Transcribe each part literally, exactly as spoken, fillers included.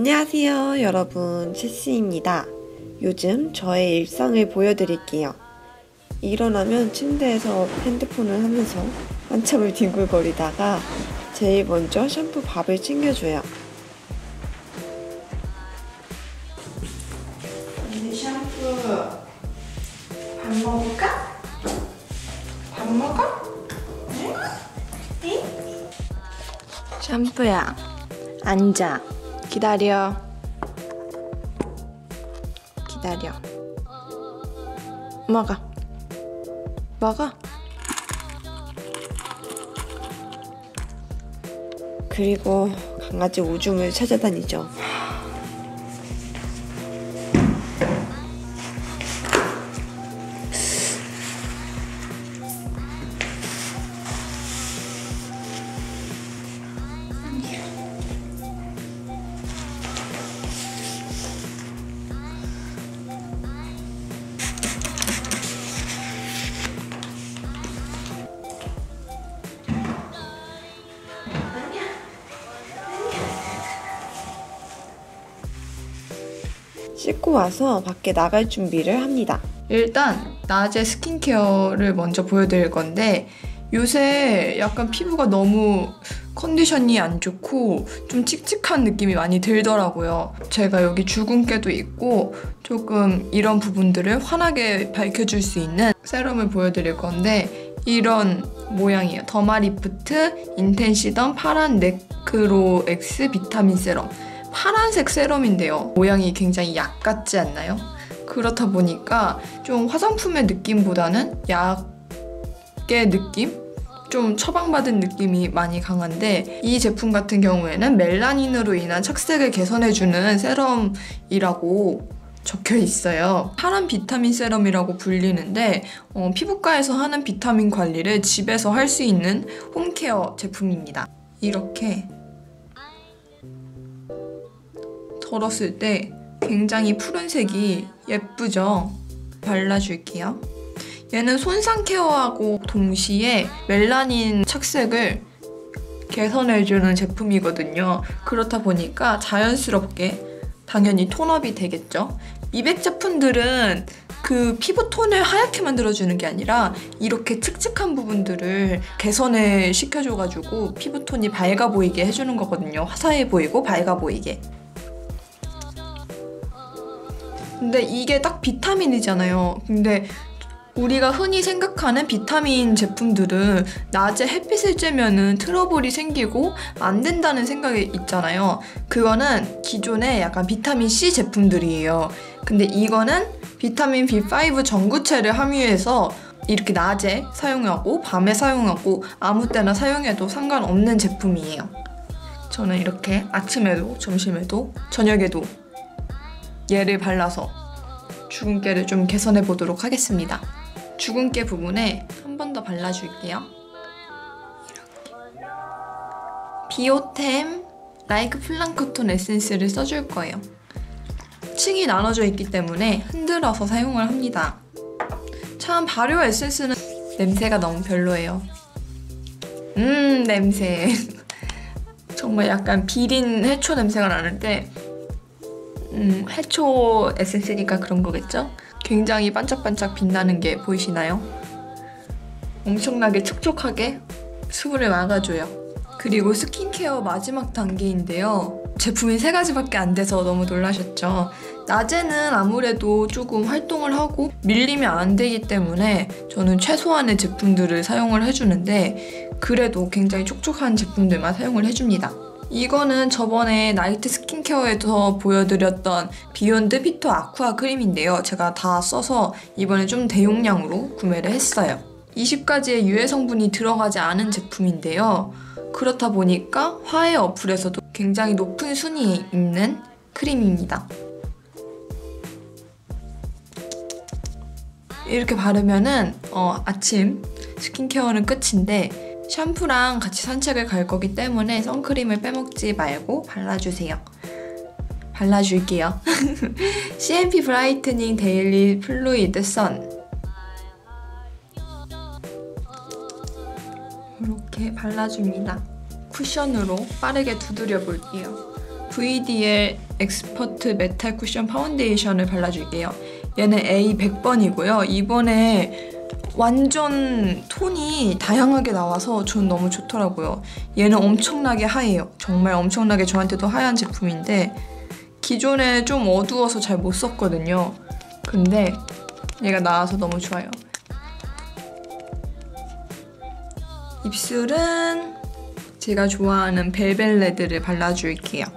안녕하세요 여러분, 채씨입니다. 요즘 저의 일상을 보여드릴게요. 일어나면 침대에서 핸드폰을 하면서 한참을 뒹굴거리다가 제일 먼저 샴푸 밥을 챙겨줘요. 언니 샴푸 밥 먹을까? 밥 먹어? 응? 응? 샴푸야, 앉아. 기다려. 기다려. 먹어. 먹어. 그리고 강아지 오줌을 찾아다니죠. 씻고 와서 밖에 나갈 준비를 합니다. 일단 낮에 스킨케어를 먼저 보여드릴 건데 요새 약간 피부가 너무 컨디션이 안 좋고 좀 칙칙한 느낌이 많이 들더라고요. 제가 여기 주근깨도 있고 조금 이런 부분들을 환하게 밝혀줄 수 있는 세럼을 보여드릴 건데 이런 모양이에요. 더마리프트 인텐시던 파란 네크로 X 비타민 세럼. 파란색 세럼인데요. 모양이 굉장히 약 같지 않나요? 그렇다 보니까 좀 화장품의 느낌보다는 약의 느낌? 좀 처방받은 느낌이 많이 강한데 이 제품 같은 경우에는 멜라닌으로 인한 착색을 개선해주는 세럼이라고 적혀 있어요. 파란 비타민 세럼이라고 불리는데 어, 피부과에서 하는 비타민 관리를 집에서 할 수 있는 홈케어 제품입니다. 이렇게 덜었을 때 굉장히 푸른색이 예쁘죠? 발라줄게요. 얘는 손상 케어하고 동시에 멜라닌 착색을 개선해주는 제품이거든요. 그렇다 보니까 자연스럽게 당연히 톤업이 되겠죠? 미백 제품들은 그 피부톤을 하얗게 만들어주는 게 아니라 이렇게 칙칙한 부분들을 개선을 시켜줘가지고 피부톤이 밝아 보이게 해주는 거거든요. 화사해 보이고 밝아 보이게. 근데 이게 딱 비타민이잖아요. 근데 우리가 흔히 생각하는 비타민 제품들은 낮에 햇빛을 쬐면은 트러블이 생기고 안 된다는 생각이 있잖아요. 그거는 기존의 약간 비타민 C 제품들이에요. 근데 이거는 비타민 비 파이브 전구체를 함유해서 이렇게 낮에 사용하고 밤에 사용하고 아무 때나 사용해도 상관없는 제품이에요. 저는 이렇게 아침에도 점심에도 저녁에도 얘를 발라서 주근깨를 좀 개선해 보도록 하겠습니다. 주근깨 부분에 한 번 더 발라줄게요. 이렇게. 비오템 라이크 플랑크톤 에센스를 써줄 거예요. 층이 나눠져 있기 때문에 흔들어서 사용을 합니다. 참 발효 에센스는 냄새가 너무 별로예요. 음 냄새 정말 약간 비린 해초 냄새가 나는데 음, 해초 에센스니까 그런 거겠죠? 굉장히 반짝반짝 빛나는 게 보이시나요? 엄청나게 촉촉하게 수분을 막아줘요. 그리고 스킨케어 마지막 단계인데요. 제품이 세 가지밖에 안 돼서 너무 놀라셨죠? 낮에는 아무래도 조금 활동을 하고 밀리면 안 되기 때문에 저는 최소한의 제품들을 사용을 해주는데 그래도 굉장히 촉촉한 제품들만 사용을 해줍니다. 이거는 저번에 나이트 스킨케어에서 보여드렸던 비욘드 피터 아쿠아 크림인데요. 제가 다 써서 이번에 좀 대용량으로 구매를 했어요. 이십 가지의 유해 성분이 들어가지 않은 제품인데요. 그렇다 보니까 화해 어플에서도 굉장히 높은 순위에 있는 크림입니다. 이렇게 바르면은 어, 아침 스킨케어는 끝인데 샴푸랑 같이 산책을 갈 거기 때문에 선크림을 빼먹지 말고 발라주세요. 발라줄게요. 씨엠피 브라이트닝 데일리 플루이드 선 이렇게 발라줍니다. 쿠션으로 빠르게 두드려 볼게요. 브이디엘 엑스퍼트 메탈 쿠션 파운데이션을 발라줄게요. 얘는 에이 백 번이고요. 이번에 완전 톤이 다양하게 나와서 전 너무 좋더라고요. 얘는 엄청나게 하얘요. 정말 엄청나게 저한테도 하얀 제품인데 기존에 좀 어두워서 잘 못 썼거든요. 근데 얘가 나와서 너무 좋아요. 입술은 제가 좋아하는 벨벳 레드를 발라줄게요.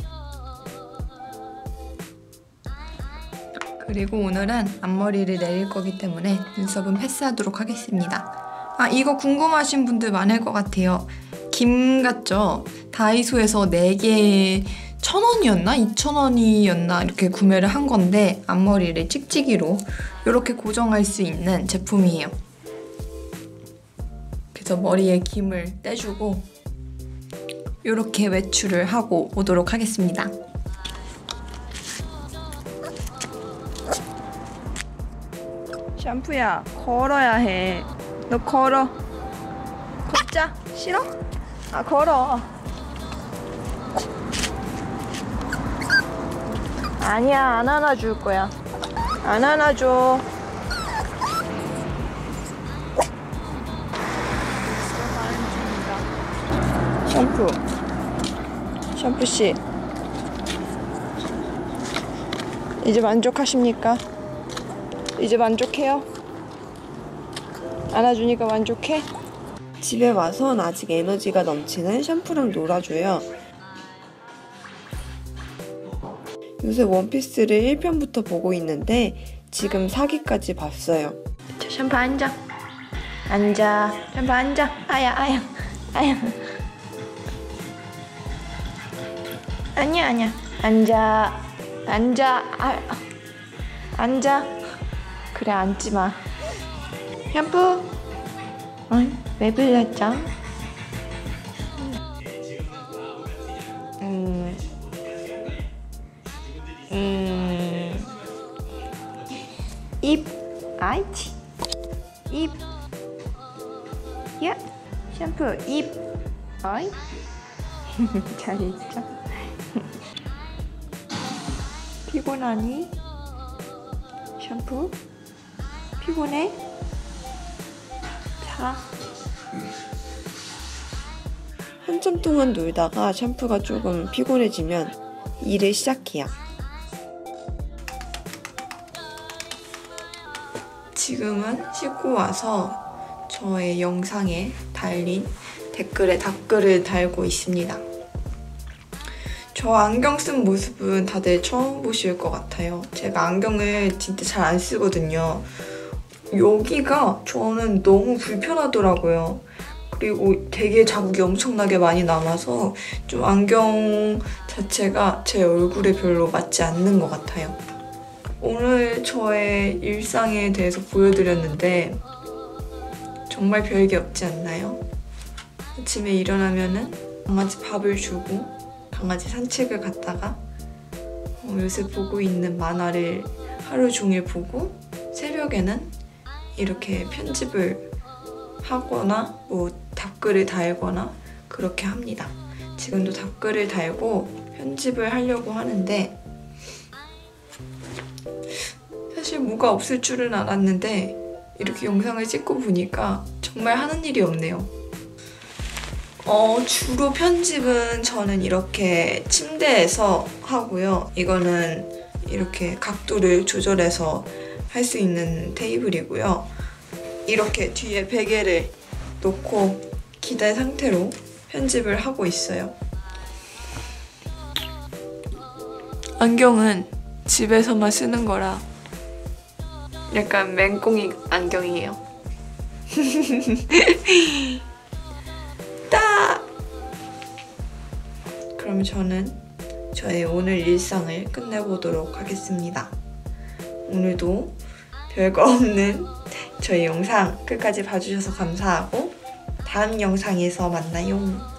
그리고 오늘은 앞머리를 내릴 거기 때문에 눈썹은 패스하도록 하겠습니다. 아, 이거 궁금하신 분들 많을 것 같아요. 김 같죠? 다이소에서 네 개에 천 원이었나? 이천 원이었나? 이렇게 구매를 한 건데 앞머리를 찍찍이로 이렇게 고정할 수 있는 제품이에요. 그래서 머리에 김을 떼주고 이렇게 외출을 하고 오도록 하겠습니다. 샴푸야, 걸어야 해. 너 걸어. 걷자. 싫어? 아, 걸어. 아니야, 안 안아줄 거야. 안 안아줘. 샴푸. 샴푸씨. 이제 만족하십니까? 이제 만족해요? 안아주니까 만족해? 집에 와선 아직 에너지가 넘치는 샴푸랑 놀아줘요. 요새 원피스를 일 편부터 보고 있는데 지금 사 기까지 봤어요. 자, 샴푸 앉아. 앉아. 샴푸 앉아. 아야, 아야. 아야. 아니야, 아니야. 앉아. 앉아. 아, 앉아. 그래, 앉지 마. 샴푸. 응? 왜 불렀죠? 음. 음. 입. 아이치. 입. 야. 샴푸. 입. 어이. 잘했죠? 피곤하니? 샴푸? 피곤해? 자. 한참 동안 놀다가 샴푸가 조금 피곤해지면 일을 시작해요. 지금은 씻고 와서 저의 영상에 달린 댓글에 답글을 달고 있습니다. 저 안경 쓴 모습은 다들 처음 보실 것 같아요. 제가 안경을 진짜 잘 안 쓰거든요. 여기가 저는 너무 불편하더라고요. 그리고 되게 자국이 엄청나게 많이 남아서 좀 안경 자체가 제 얼굴에 별로 맞지 않는 것 같아요. 오늘 저의 일상에 대해서 보여드렸는데 정말 별게 없지 않나요? 아침에 일어나면은 강아지 밥을 주고 강아지 산책을 갔다가 어, 요새 보고 있는 만화를 하루 종일 보고 새벽에는 이렇게 편집을 하거나 뭐 답글을 달거나 그렇게 합니다. 지금도 답글을 달고 편집을 하려고 하는데 사실 뭐가 없을 줄은 알았는데 이렇게 영상을 찍고 보니까 정말 하는 일이 없네요. 어, 주로 편집은 저는 이렇게 침대에서 하고요. 이거는 이렇게 각도를 조절해서 할 수 있는 테이블이고요. 이렇게 뒤에 베개를 놓고 기대 상태로 편집을 하고 있어요. 안경은 집에서만 쓰는 거라 약간 맹꽁이 안경이에요. 따! 그럼 저는 저의 오늘 일상을 끝내보도록 하겠습니다. 오늘도 별거 없는 저희 영상 끝까지 봐주셔서 감사하고 다음 영상에서 만나요.